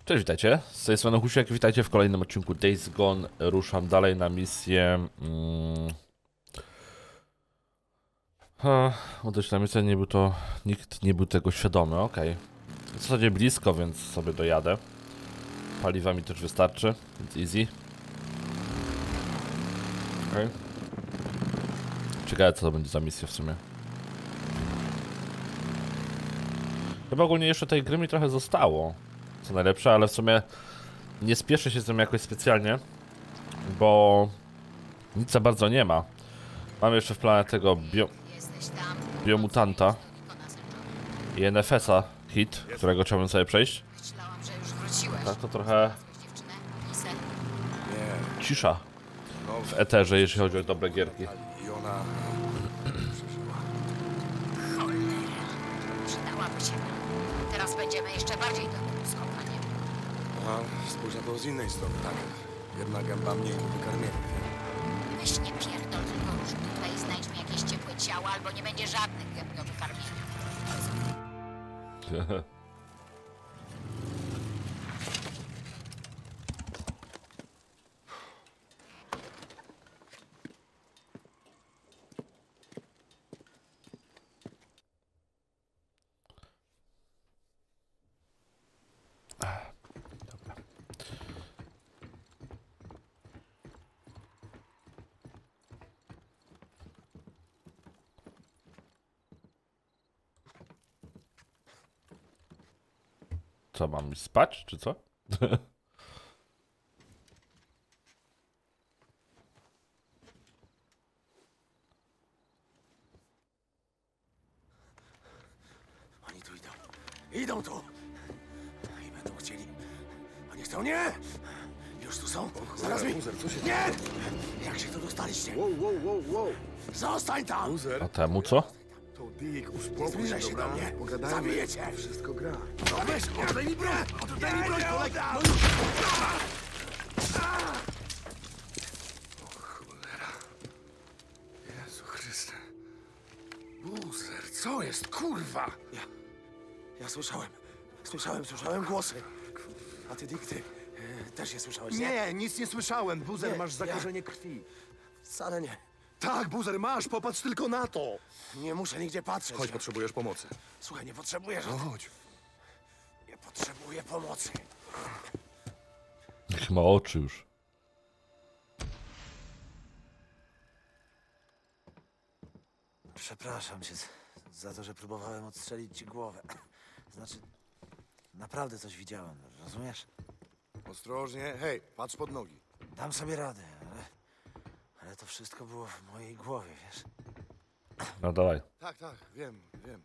Cześć, witajcie. Z tej strony Husiek, witajcie w kolejnym odcinku Days Gone. Ruszam dalej na misję. Odejść na misję, nikt nie był tego świadomy, okej. W zasadzie blisko, więc sobie dojadę. Paliwa mi też wystarczy, więc easy. Okej. Ciekawe, co to będzie za misja w sumie. Chyba ogólnie jeszcze tej gry mi trochę zostało. Co najlepsze, ale w sumie nie spieszę się z tym jakoś specjalnie, bo nic za bardzo nie ma. Mam jeszcze w planie tego biomutanta i NFS-a hit, którego chciałbym sobie przejść. Tak to trochę cisza w eterze, jeśli chodzi o dobre gierki. Przydałaby się. Teraz będziemy jeszcze bardziej dobrym skopaniem. A spójrz na to z innej strony, tak? Jedna gęba mniej do wykarmienia. Weź nie pierdol, tylko już tutaj znajdź mi jakieś ciepłe ciało, albo nie będzie żadnych gęb do wykarmienia. Co, mam spać, czy co? Oni tu idą. Idą tu! I będą chcieli. Oni chcą, nie! Już tu są. Zaraz mi... Nie! Jak się tu dostaliście? Wow. Zostań tam! A temu co? To Dick, uspokój Zbliżaj się do dobra? mnie. Pogadajmy. Zabiję cię. Wszystko gra. No weź, oddaj mi broń! Oddaj mi broń, kolega! No O cholera. Jezu Chryste. Buzer, co jest, kurwa? Ja słyszałem głosy. A ty, Dick, ty też je słyszałeś, nie? Nie, nic nie słyszałem. Buzer, Nie, masz ja- zakażenie krwi. Wcale nie. Tak, Buzer, masz. Popatrz tylko na to. Nie muszę nigdzie patrzeć. Chodź, potrzebujesz pomocy. Słuchaj, nie potrzebuję No żadnej... chodź. Nie potrzebuję pomocy. Chyba oczy już. Przepraszam cię za to, że próbowałem odstrzelić ci głowę. Znaczy, naprawdę coś widziałem, rozumiesz? Ostrożnie. Hej, patrz pod nogi. Dam sobie radę, ale to wszystko było w mojej głowie, wiesz? No dawaj. Tak, wiem.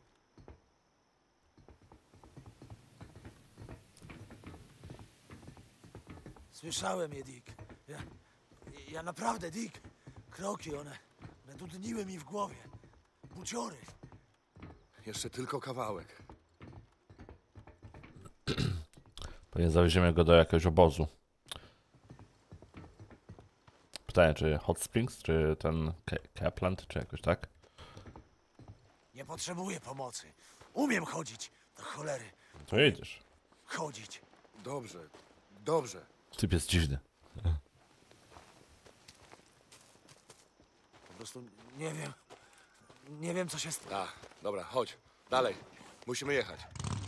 Słyszałem je, Dick. Ja naprawdę, Dick. Kroki, one dudniły mi w głowie. Buciory. Jeszcze tylko kawałek. Pewnie zawieziemy go do jakiegoś obozu. Pytanie, czy Hot Springs, czy ten Kaplan, czy jakoś tak? Nie potrzebuję pomocy. Umiem chodzić. Do cholery. To jedziesz. Chodzić. Dobrze. Typ jest dziwny. Po prostu nie wiem. Nie wiem, co się stało. Dobra, chodź. Dalej. Musimy jechać.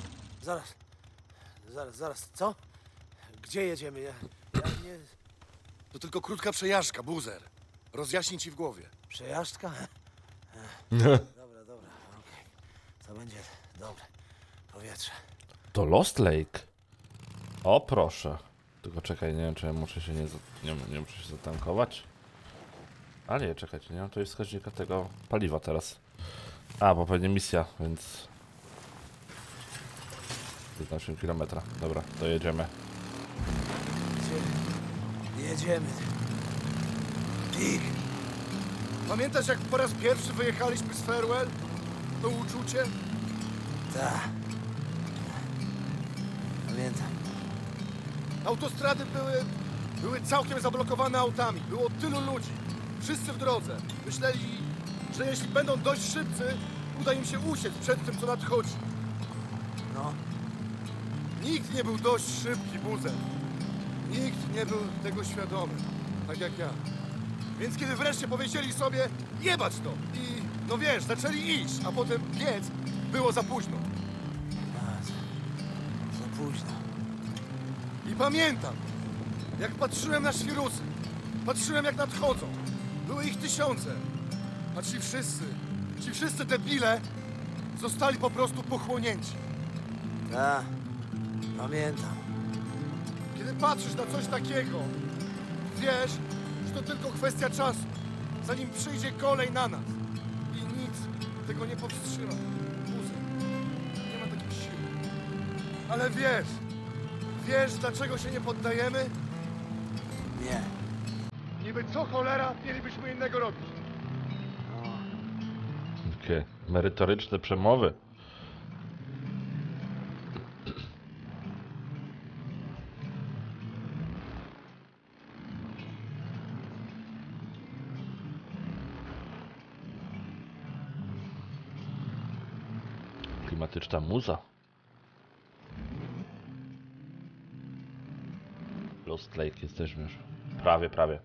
Zaraz. Co? Gdzie jedziemy? Ja nie... To tylko krótka przejażdżka, Buzer. Rozjaśni ci w głowie. Przejażdżka? Dobra, okej. To będzie dobre. Powietrze. To Lost Lake. O proszę. Tylko czekaj, nie wiem, czy ja muszę się nie muszę się zatankować. A nie, czekajcie, nie mam tutaj wskaźnika tego paliwa teraz. A, bo pewnie misja, więc... 15 km. Dobra, to jedziemy. Jedziemy. Dick, Pamiętasz, jak po raz pierwszy wyjechaliśmy z Farewell? To uczucie? ta. Pamiętam. Autostrady były całkiem zablokowane autami. Było tylu ludzi. Wszyscy w drodze. Myśleli, że jeśli będą dość szybcy, uda im się uciec przed tym, co nadchodzi. No. Nikt nie był dość szybki, Buzer. Nikt nie był tego świadomy, tak jak ja. Więc kiedy wreszcie powiedzieli sobie, jebać to i, no wiesz, zaczęli iść, a potem biec, było za późno. Za późno. I pamiętam, jak patrzyłem na świrusy, patrzyłem jak nadchodzą. Były ich tysiące, a ci wszyscy debile zostali po prostu pochłonięci. Tak, pamiętam. Kiedy patrzysz na coś takiego, wiesz, że to tylko kwestia czasu, zanim przyjdzie kolej na nas. I nic tego nie powstrzyma. Buzer, nie ma takiej siły. Ale wiesz dlaczego się nie poddajemy? Nie. Niby co cholera mielibyśmy innego robić? Takie merytoryczne przemowy. Klimatyczna muza. Lost Lake jesteśmy już. Prawie.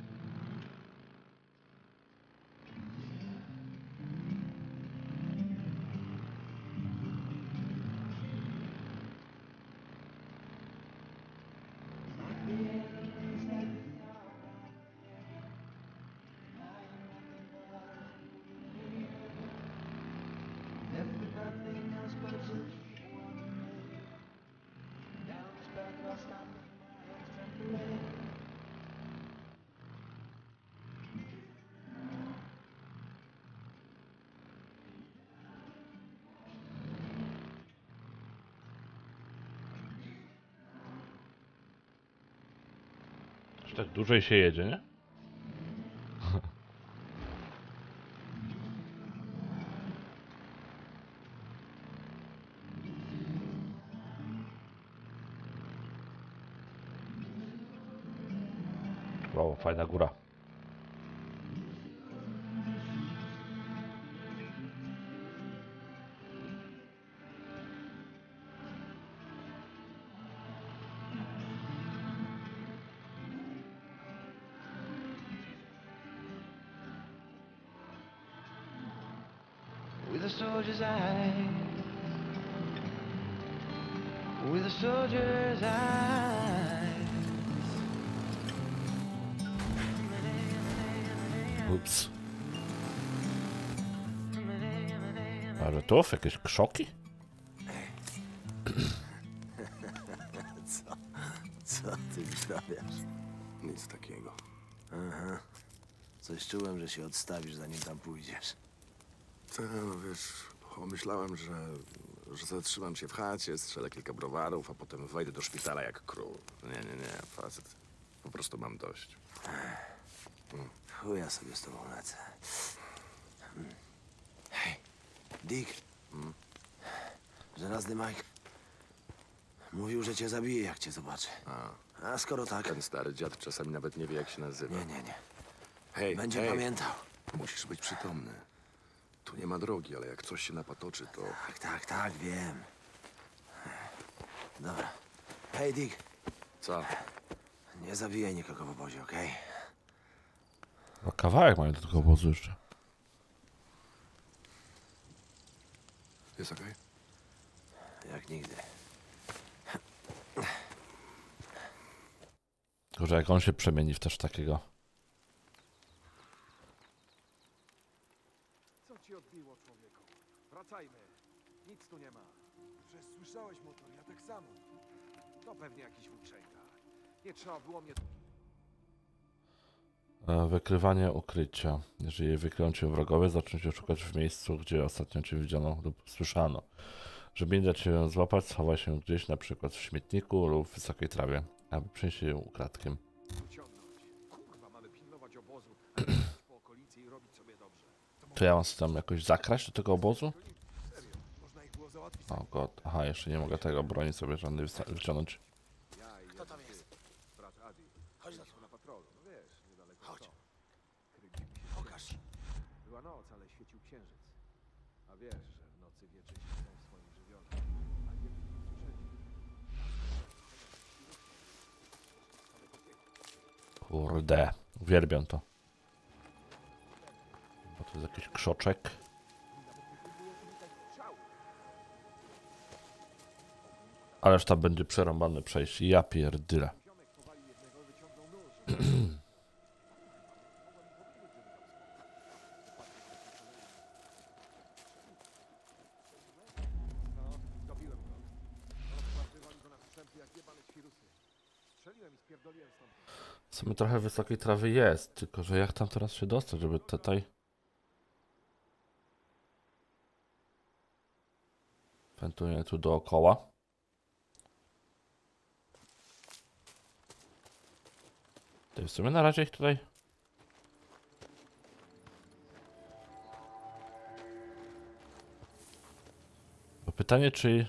Już tak dłużej się jedzie, nie? Wow, fajna góra. With a soldier's eyes, with a soldier's eyes. Ups. Ale to jakieś krzoki? Co ty wyprawiasz? Nic takiego. Coś czułem, że się odstawisz, zanim tam pójdziesz. No wiesz, pomyślałem, że zatrzymam się w chacie, strzelę kilka browarów, a potem wejdę do szpitala jak król. Nie, facet. Po prostu mam dość. Chuja sobie z tobą lecę. Hej, Dick. Żelazny Mike. Mówił, że cię zabije, jak cię zobaczy. A skoro tak... Ten stary dziad czasami nawet nie wie, jak się nazywa. Nie. Hej, Będzie hej, pamiętał. musisz być przytomny. Tu nie ma drogi, ale jak coś się napatoczy, to... Tak, wiem. Dobra. Hej, Dick. Co? Nie zabijaj nikogo w obozie, okej? No, kawałek mają do tego obozu jeszcze. Jest okej? Jak nigdy. Tylko, że jak on się przemieni w też takiego. Co ci odbiło, człowieku? Wracajmy. Nic tu nie ma. Przecież słyszałeś motor, ja tak samo. To pewnie jakiś włóczęga. Nie trzeba było mnie... Wykrywanie ukrycia. Jeżeli wykryją cię wrogowie, zaczną cię szukać w miejscu, gdzie ostatnio cię widziano lub słyszano. Żeby nie dać się złapać, schowaj się gdzieś, na przykład w śmietniku lub w wysokiej trawie, aby przyjść się ukradkiem. Wyciągnąć. Kurwa, mamy pilnować obozu, a nie po okolicy i robić sobie dobrze. Czy ja mam się tam jakoś zakraść do tego obozu? Serio, można ich było załatwić. O god, aha, jeszcze nie mogę tego broni sobie żadnej wyciągnąć. Ja i Kto tam jest? brat Adi. Chodź na to. Na patrolu, no wiesz, niedaleko Chodź. stąd. Kręcimy się. Pokaż. Była noc, ale świecił księżyc. A wiesz, że w nocy wiecznie są w swoim żywiole. A nie słyszeli. Kurde, uwielbiam to. Bo to jest jakiś krzoczek. Ależ tam będzie przerąbane przejście. Ja pierdyle. W sumie trochę wysokiej trawy jest, tylko że jak tam teraz się dostać, żeby tutaj... Pętuję tu dookoła. To w sumie na razie ich tutaj... Bo pytanie, czy...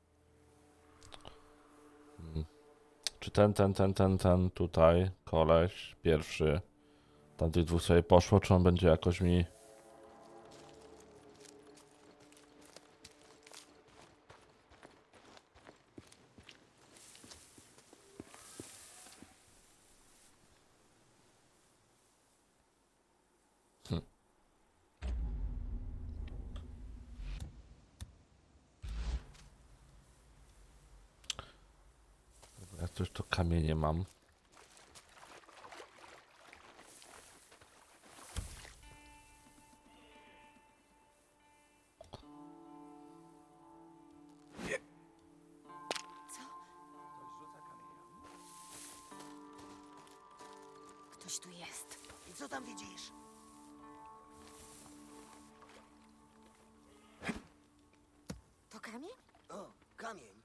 Czy ten tutaj, koleś, pierwszy, tamtych dwóch sobie poszło, czy on będzie jakoś mi... Jak coś to kamienie mam. Ktoś tu jest. I co tam widzisz? To kamień? O, kamień.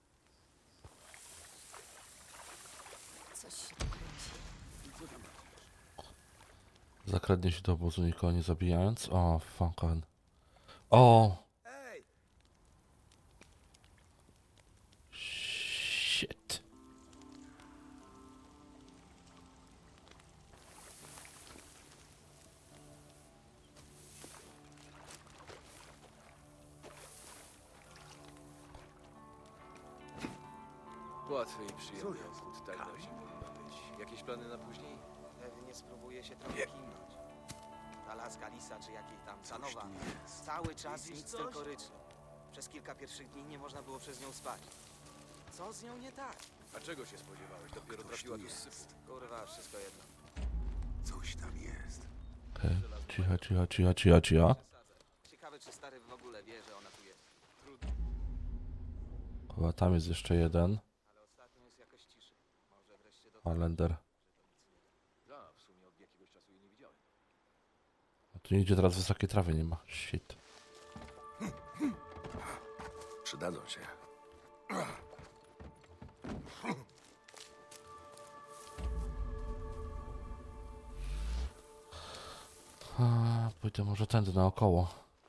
Coś się tu kręci. Zakradnie się do obozu, nikogo nie zabijając. O, fucking. O! Ej! Shit. Łatwy i przyjemny obchód, tak nam się powinno być. Jakieś plany na później? Pewnie spróbuję się trochę kimnąć. Ta laska Lisa, czy jakiej tam, ta nowa, cały czas nic tylko ryczy. Przez kilka pierwszych dni nie można było przez nią spać. Co z nią nie tak? A czego się spodziewałeś? Dopiero trafiła tu z sypu. Kurwa, wszystko jedno. Coś tam jest. Okej, cicho. Ciekawe, czy stary w ogóle wie, że ona tu jest. Chyba tam jest jeszcze jeden. Ale ostatnio jest jakoś ciszy. Może wreszcie do... Kalender. Da, w sumie od jakiegoś czasu jej nie widziałem. A tu nigdzie teraz wysokiej trawy nie ma. Shit. Przydadzą się. Pójdę może tędy naokoło.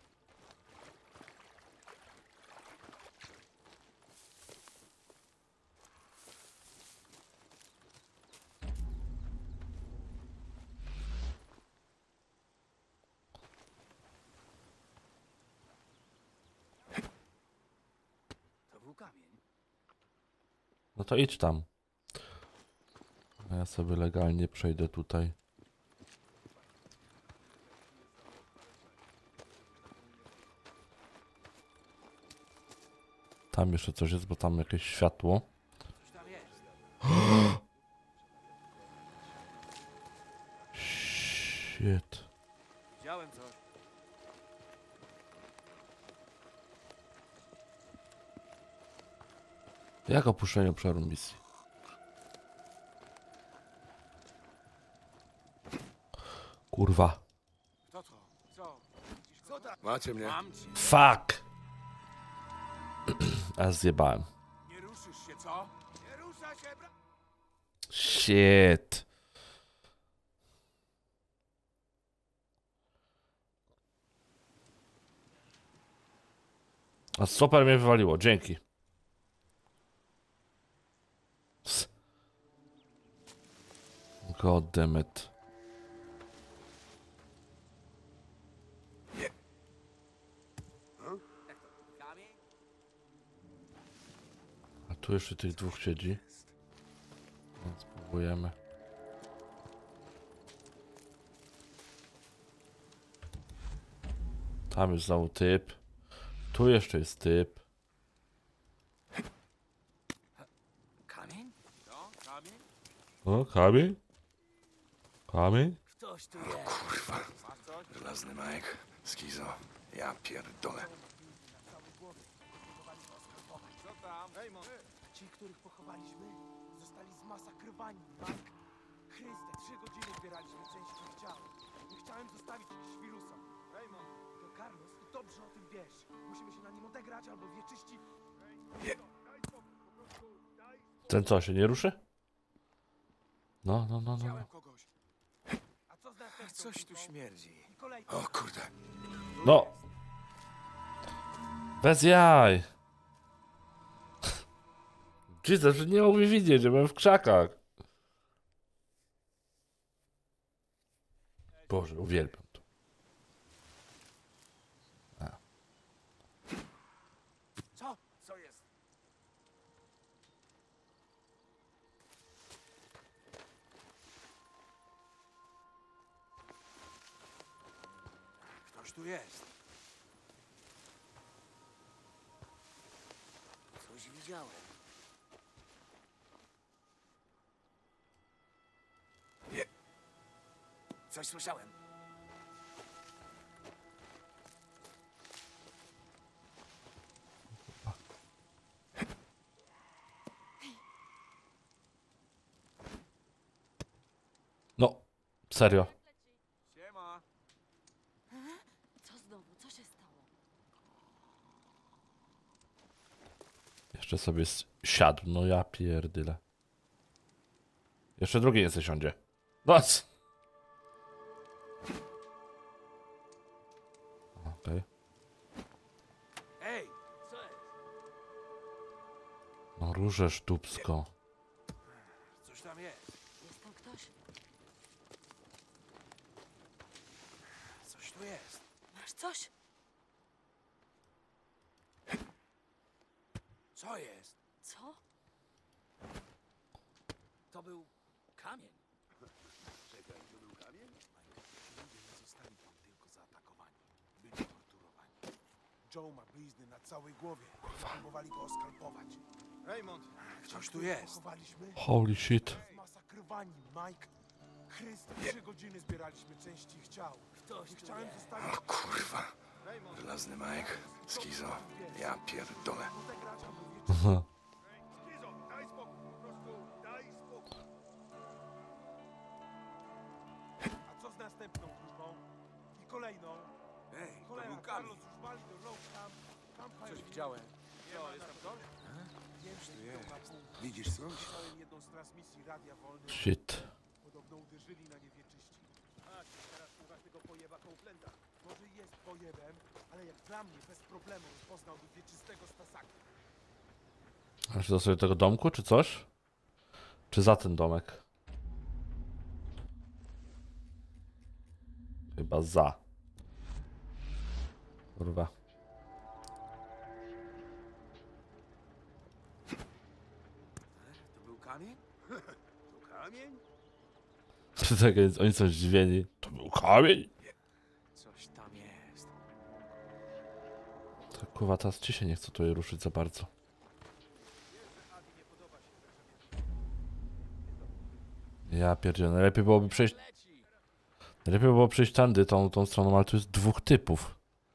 To był kamień. No to idź tam. A ja sobie legalnie przejdę tutaj. Tam jeszcze coś jest, bo tam jakieś światło. Coś tam jest. Shit. Widziałem coś. Jak opuszczenie obszaru misji? Kurwa. Kto to? Co? Co tam? Macie mnie. Mam cię. Fuck! A zjebałem. Nie ruszysz się, co? Nie rusza się, bra... Shit. A super mnie wywaliło, dzięki. God damn it. Kamień? A tu jeszcze tych dwóch siedzi. Więc spróbujemy. Tam jest znowu typ. Tu jeszcze jest typ. Kamień? O, kamień? Kamień? Ktoś tu jest. Kurwa. Żelazny Mike. Skizo. Ja pierdolę. Ci, których pochowaliśmy, zostali zmasakrowani, Mike. Chryste, 3 godziny zbieraliśmy części ich ciał. Nie chciałem zostawić ich świrusom. Raymond, to Carlos i dobrze o tym wiesz. Musimy się na nim odegrać albo wieczyści... Ten co, się nie ruszy? No. kogoś. A co z następną Coś tu grupą? śmierdzi. I kolejny. O kurde. No. Bez jaj. Jesus, że nie mogli widzieć, że byłem w krzakach. Boże, uwielbiam to. Co? Co jest? Ktoś tu jest. Coś widziałem. Coś słyszałem. No, serio. Siema. Co znowu? Co się stało? Jeszcze sobie siadł, no ja pierdyle. Jeszcze drugi nie se siądzie. No. Okej. Ej, co jest? No różesz dupsko. Coś tam jest. Jest tam ktoś? Coś tu jest. Masz coś? Co jest? Co? To był kamień. Czekaj, to był kamień? Ludzie nie zostali tam tylko zaatakowani. Byli torturowani. Joe ma blizny na całej głowie. Próbowali go oskalpować. Raymond. Ktoś tu jest. Pochowaliśmy, Holy shit. zmasakrowani, Mike. Chryste, 3 godziny zbieraliśmy części ich ciał. Ktoś Nie tu chciałem jest. zostawić O kurwa. Żelazny Mike. Skizo. Ja pierdolę. odegrać albo wieczyści... Aha. Skizo, daj spokój, po prostu daj spokój. A co z następną grupą? I kolejną? Ej, to Cholera, był kamień. Carlos już wali do Road Camp. Campfire Coś widziałem. Co, jest tam ktoś? Wiem, że idą na pół. Widzisz coś? Słyszałem jedną z transmisji Radia Wolny. Shit. Podobno uderzyli na niewieczyści. A, teraz słuchasz tego pojeba Copeland'a. Może i jest pojebem, ale jak dla mnie bez problemu rozpoznałby wieczystego Stasaka. A czy do sobie tego domku, czy coś? Czy za ten domek? Chyba za. Kurwa. To był kamień? To kamień? Tak, oni są zdziwieni. To był kamień? Coś tam jest. To kurwa, teraz ci się nie chce tutaj ruszyć za bardzo. Ja pierdzielę, najlepiej byłoby przejść... Najlepiej było przejść tędy, tą stroną, ale tu jest 2 typów.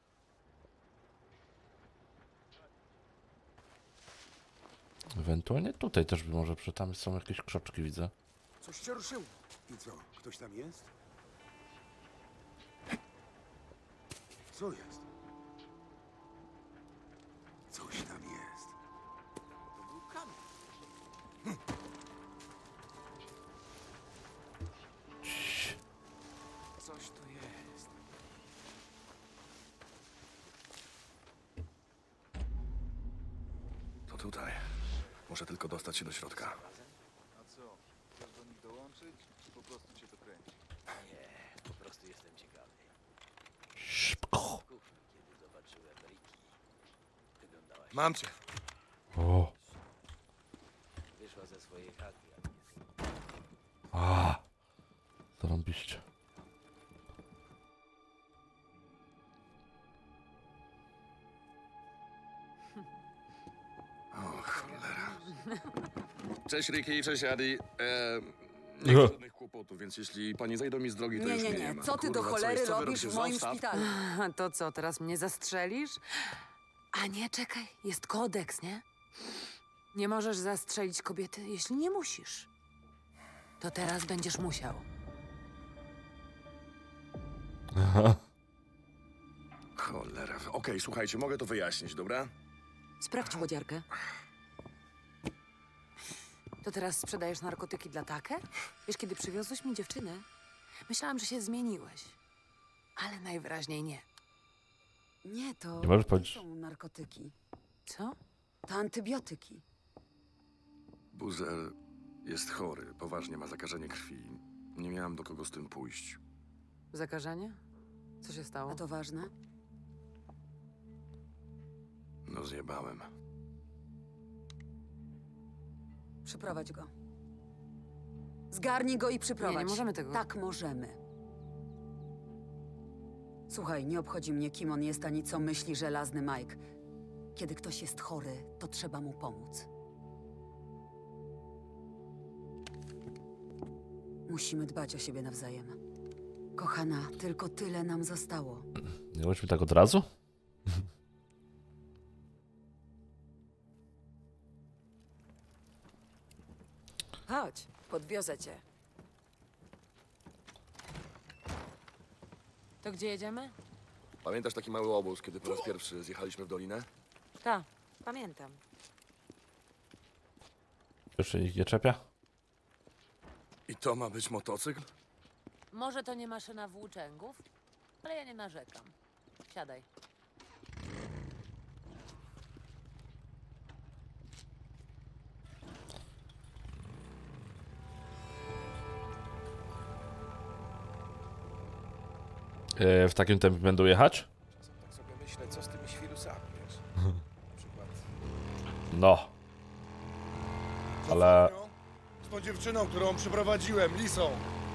Ewentualnie tutaj też by może, tam są jakieś krzoczki, widzę. Coś się ruszyło. I co? Ktoś tam jest? Co jest? Coś tam jest. To był kamień. Coś tu jest. To tutaj. Muszę tylko dostać się do środka. A co? Chcesz do nich dołączyć, czy po prostu cię to kręci? Nie, po prostu jestem ciekawy. Szybko. Kufr, kiedy zobaczyłem Ricky, wyglądałaś... Mam cię. O. Wyszła ze swojej chaty, a nie... A. Zarąbiście. Cześć Ricky, cześć Adi. Nie ma żadnych kłopotów, więc jeśli pani zejdą mi z drogi, to już mnie nie ma. Co ty do Kurwa, cholery jest? Co wy robisz robicie? w moim Zostaw. szpitalu? To co, teraz mnie zastrzelisz? A nie, czekaj, jest kodeks, nie? Nie możesz zastrzelić kobiety, jeśli nie musisz. To teraz będziesz musiał. Cholera. Okej, słuchajcie, mogę to wyjaśnić, dobra? Sprawdź łodziarkę. To teraz sprzedajesz narkotyki dla Tucker? Wiesz, kiedy przywiozłeś mi dziewczynę, myślałam, że się zmieniłeś. Ale najwyraźniej nie. Nie, to Nie możesz powiedzieć. są narkotyki. Co? To antybiotyki. Buzer jest chory, poważnie ma zakażenie krwi. Nie miałam do kogo z tym pójść. Zakażenie? Co się stało? A to ważne? No zjebałem. Przyprowadź go. Zgarnij go i przyprowadź. Nie możemy tego. Tak, możemy. Słuchaj, nie obchodzi mnie, kim on jest, ani co myśli żelazny Mike. Kiedy ktoś jest chory, to trzeba mu pomóc. Musimy dbać o siebie nawzajem. Kochana, tylko tyle nam zostało. Nie chodźmy tak od razu? Chodź, podwiozę cię. To gdzie jedziemy? Pamiętasz taki mały obóz, kiedy po raz pierwszy zjechaliśmy w dolinę? Tak, pamiętam. Jeszcze ich nie czepia? I to ma być motocykl? Może to nie maszyna włóczęgów, ale ja nie narzekam. Siadaj. W takim tempie będą jechać? Tak sobie myślę, co z tymi świrusami, wiesz? Na przykład... No. Ale... Z tą dziewczyną, którą przyprowadziłem, Lisą.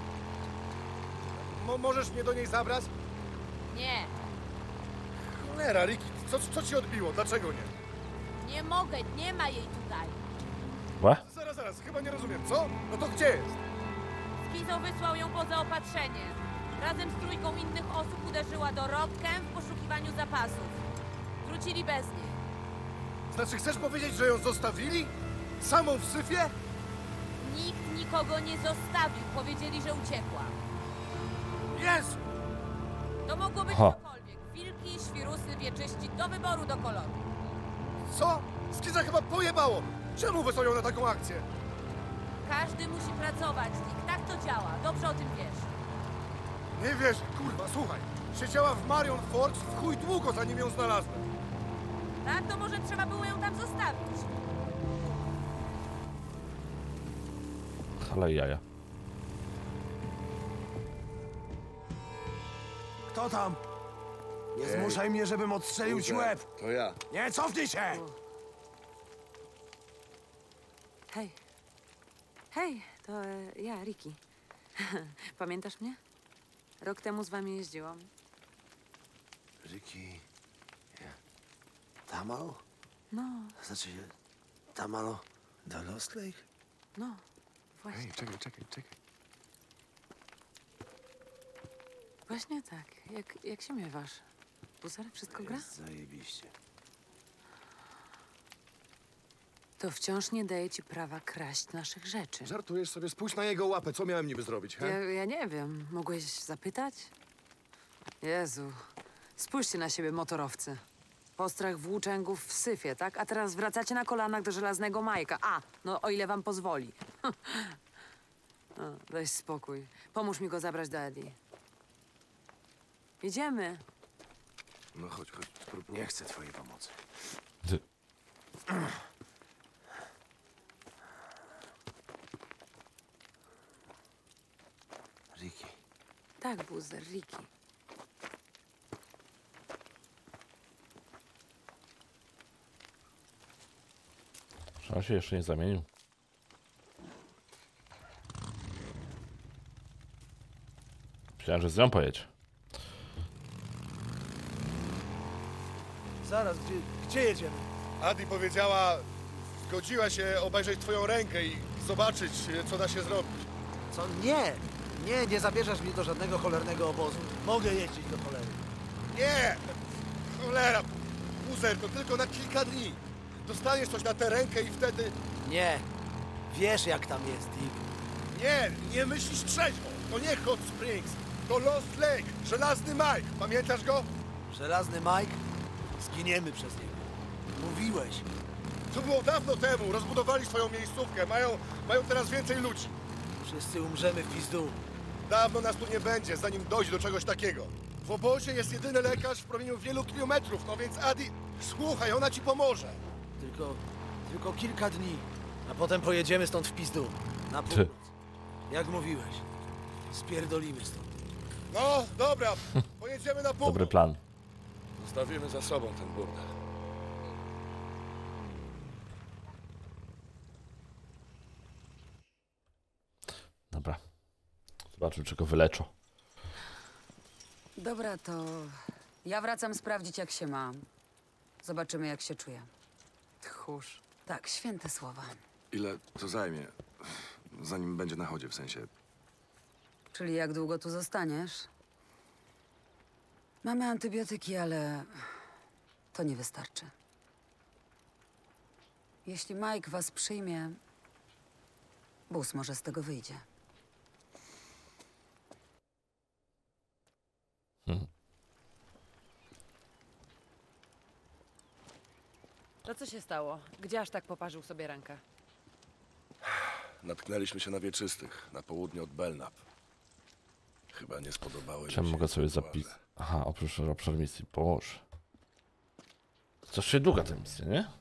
Możesz mnie do niej zabrać? Nie, Cholera, Ricky, co ci odbiło? Dlaczego nie? nie mogę, nie ma jej tutaj. Łe? Zaraz, chyba nie rozumiem, co? No to gdzie jest? Skizo wysłał ją po zaopatrzenie. Razem z trójką innych osób uderzyła do Rockcamp w poszukiwaniu zapasów. Wrócili bez niej. Znaczy, chcesz powiedzieć, że ją zostawili? Samą w syfie? Nikt nikogo nie zostawił. Powiedzieli, że uciekła. Jezu! To mogło być Ha. cokolwiek. Wilki, świrusy, wieczyści, do wyboru do koloru. Co? Skiza chyba pojebało! Czemu wysłał na taką akcję? Każdy musi pracować, Dick. Tak to działa. Dobrze o tym wiesz. Nie wierzę, kurwa, słuchaj. Siedziała w Marion Forge w chuj długo, zanim ją znalazłem. Tak, to może trzeba było ją tam zostawić. Ale jaja. Kto tam? Nie Ej. zmuszaj mnie, żebym odstrzelił ci łeb. To ja. Nie, cofnij się! Hej. Hej, to ja, Ricky. Pamiętasz mnie? Rok temu z wami jeździłam. Ricky... Tamalo? No, Znaczy, Tamalo do Lost Lake? no, właśnie. Ej, czekaj. Właśnie tak. Jak się miewasz? Buzer, wszystko gra? Jest zajebiście. To wciąż nie daje ci prawa kraść naszych rzeczy. Żartujesz sobie, spójrz na jego łapę, co miałem niby zrobić, he? Ja nie wiem. Mogłeś zapytać? Jezu. Spójrzcie na siebie, motorowcy. Postrach włóczęgów w syfie, tak? A teraz wracacie na kolanach do żelaznego Majka. A, no o ile wam pozwoli. No, daj spokój. Pomóż mi go zabrać do Eddie. Idziemy. No chodź, spróbuj. Nie chcę twojej pomocy. Ricky. Tak, Buzer, Ricky. Czy on się jeszcze nie zamienił? Myślałem, że z nią pojedź. Zaraz, gdzie jedziemy? Adi powiedziała Zgodziła się obejrzeć twoją rękę i zobaczyć, co da się zrobić. Co? Nie! Nie zabierzesz mnie do żadnego cholernego obozu. Mogę jeździć do cholery. Nie! Cholera! Buzer, to tylko na kilka dni. Dostaniesz coś na tę rękę i wtedy... Nie. Wiesz, jak tam jest, Dick. Nie myślisz trzeźwo. To nie Hot Springs. To Lost Lake. Żelazny Mike. Pamiętasz go? Żelazny Mike? Zginiemy przez niego. Mówiłeś. To było dawno temu. Rozbudowali swoją miejscówkę. Mają teraz więcej ludzi. Wszyscy umrzemy w pizdu. Dawno nas tu nie będzie, zanim dojdzie do czegoś takiego. W obozie jest jedyny lekarz w promieniu wielu kilometrów, no więc Adi, słuchaj, ona ci pomoże. Tylko kilka dni, a potem pojedziemy stąd w pizdu. Na północ. Jak mówiłeś. Spierdolimy stąd. No, dobra, pojedziemy na północ. Dobry plan. Zostawimy za sobą ten burdel. Dobra. Zobaczmy, czego wyleczą. Dobra, to ja wracam sprawdzić, jak się ma. Zobaczymy, jak się czuje. Tchórz. Tak, święte słowa. Ile to zajmie, zanim będzie na chodzie, w sensie... Czyli jak długo tu zostaniesz? Mamy antybiotyki, ale to nie wystarczy. Jeśli Mike was przyjmie, Bus może z tego wyjdzie. To co się stało? Gdzie aż tak poparzył sobie rękę? Natknęliśmy się na wieczystych, na południe od Belknap. Chyba nie spodobały mi Czemu się mogę sobie ich zapisać? władze. Aha, oprócz obszar misji. Boże. Coś się długa ta misja, nie?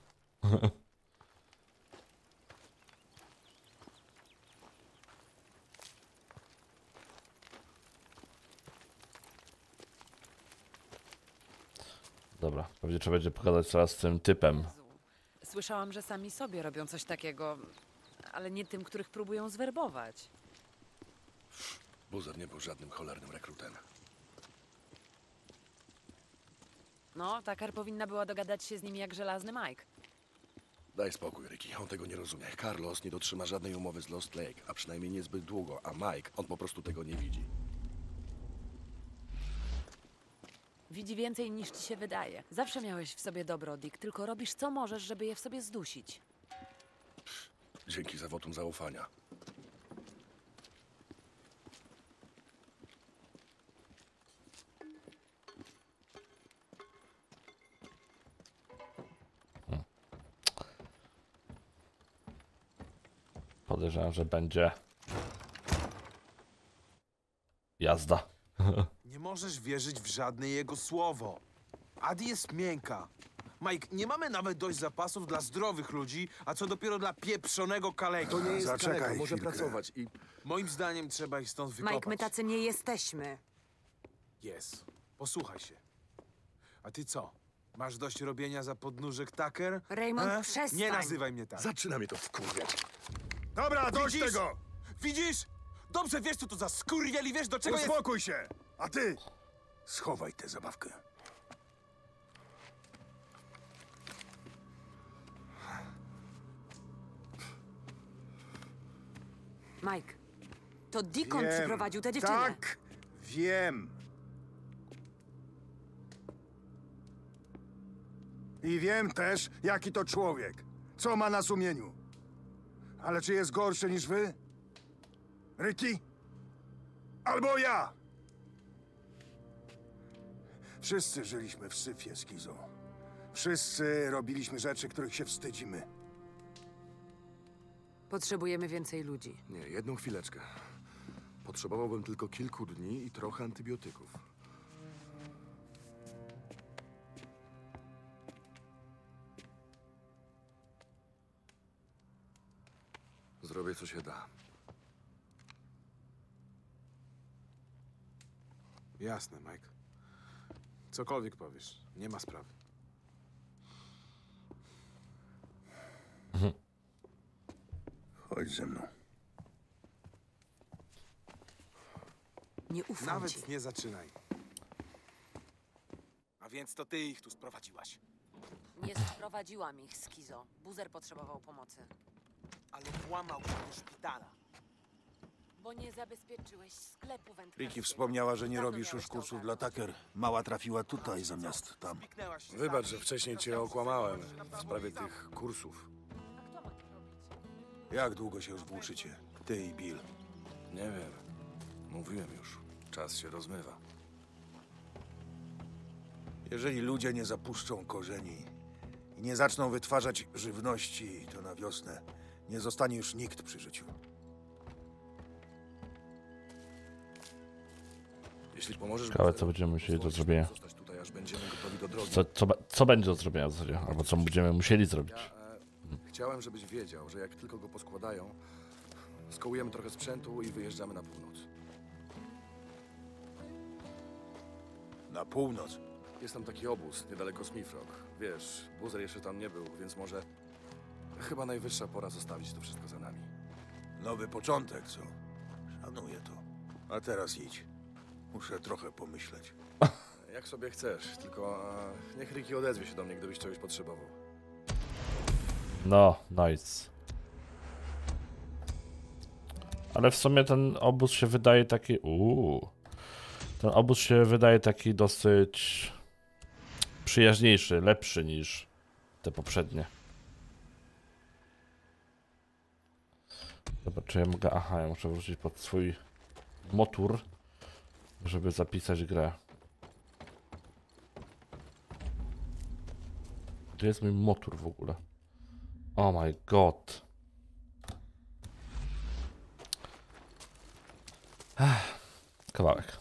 Dobra, pewnie trzeba będzie pogadać teraz z tym typem. Słyszałam, że sami sobie robią coś takiego, ale nie tym, których próbują zwerbować. Buzer nie był żadnym cholernym rekrutem. No, Tucker powinna była dogadać się z nimi jak żelazny Mike. Daj spokój, Ricky, on tego nie rozumie. Carlos nie dotrzyma żadnej umowy z Lost Lake, a przynajmniej niezbyt długo, a Mike, on po prostu tego nie widzi. Widzi więcej niż ci się wydaje. Zawsze miałeś w sobie dobro, Dick, tylko robisz co możesz, żeby je w sobie zdusić. Dzięki za wotum zaufania. Podejrzewam, że będzie jazda. Nie możesz wierzyć w żadne jego słowo. Adi jest miękka. Mike, nie mamy nawet dość zapasów dla zdrowych ludzi, a co dopiero dla pieprzonego kaleki. To nie jest Zaczekaj kaleka, może chwilkę. pracować i... Moim zdaniem trzeba ich stąd wykopać. Mike, my tacy nie jesteśmy. Jest. Posłuchaj się. A ty co? Masz dość robienia za podnóżek Tucker? Raymond, przestań. Nie nazywaj mnie tak. Zaczyna mnie to wkurwiać. Dobra, dość Widzisz? tego! Widzisz? Dobrze wiesz, co to za skurwiel i wiesz, do czego jest... Uspokój się! A ty, schowaj tę zabawkę. Mike, to Deacon przyprowadził tę dziewczynę. Tak, wiem. I wiem też, jaki to człowiek. Co ma na sumieniu. Ale czy jest gorszy niż wy? Ricky? Albo ja? Wszyscy żyliśmy w syfie, Skizo. Wszyscy robiliśmy rzeczy, których się wstydzimy. Potrzebujemy więcej ludzi. Nie, jedną chwileczkę. Potrzebowałbym tylko kilku dni i trochę antybiotyków. Zrobię, co się da. Jasne, Mike. Cokolwiek powiesz, nie ma sprawy. Chodź ze mną. Nie ufam Nawet ci. nie zaczynaj. A więc to ty ich tu sprowadziłaś. Nie sprowadziłam ich, Skizo. Buzer potrzebował pomocy. Ale włamał się do szpitala. Bo nie zabezpieczyłeś sklepu wędkarskiego. Ricky wspomniała, że nie Dawno robisz miałeś już to kursów ogarnąć. dla Tucker. Mała trafiła tutaj zamiast tam. Wybacz, że wcześniej cię okłamałem w sprawie tych kursów. A kto ma to robić? Jak długo się już włóczycie? Ty i Bill. Nie wiem. Mówiłem już. Czas się rozmywa. Jeżeli ludzie nie zapuszczą korzeni i nie zaczną wytwarzać żywności, to na wiosnę nie zostanie już nikt przy życiu. Jeśli pomożesz... Ciekawe, co będziemy musieli do zrobienia. Zostać tutaj, aż będziemy gotowi do drogi. Co będzie do zrobienia w zasadzie? Albo co będziemy musieli zrobić? Chciałem, żebyś wiedział, że jak tylko go poskładają, skołujemy trochę sprzętu i wyjeżdżamy na północ. Na północ? Jest tam taki obóz niedaleko Smith Rock. Wiesz, Buzer jeszcze tam nie był, więc może... Chyba najwyższa pora zostawić to wszystko za nami. Nowy początek, co? Szanuję to. A teraz idź. Muszę trochę pomyśleć. Jak sobie chcesz, tylko niech Ricky odezwie się do mnie, gdybyś czegoś potrzebował. No, nice. Ale w sumie ten obóz się wydaje taki... Ten obóz się wydaje taki dosyć... przyjaźniejszy, lepszy niż te poprzednie. Zobaczę, ja mogę... Aha, ja muszę wrócić pod swój motor, żeby zapisać grę. Gdzie jest mój motor w ogóle? Oh my god. Kawałek.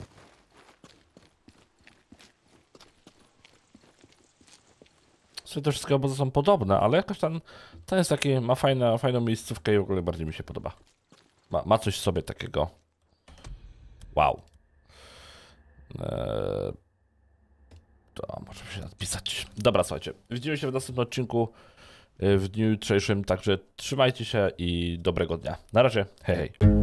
Te wszystkie obozy są podobne, ale jakoś ten jest taki, ma fajną miejscówkę i w ogóle bardziej mi się podoba. Ma coś w sobie takiego. Wow. To możemy się nadpisać. Dobra, słuchajcie. Widzimy się w następnym odcinku w dniu jutrzejszym, także trzymajcie się i dobrego dnia. Na razie. Hej, hej.